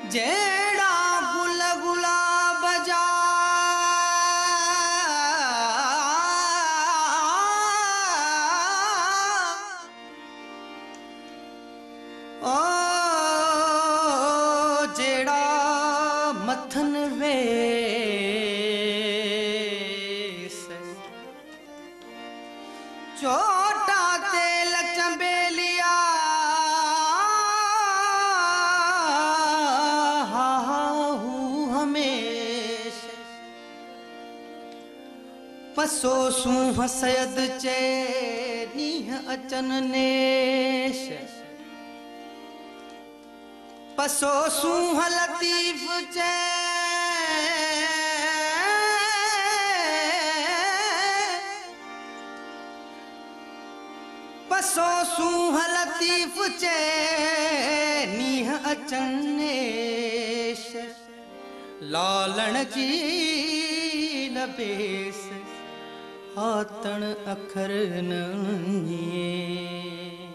जेड़ा गुल गुलाब जा ओ जेड़ा मथन वेस छोटा तेल चंबेलिया पसो सूह सयद चे नीह अचन नेश पसो सूह लतीफ चे पसो सूह लतीफ चे नीह अचन नेश लालण जी लबेस हातण अखर न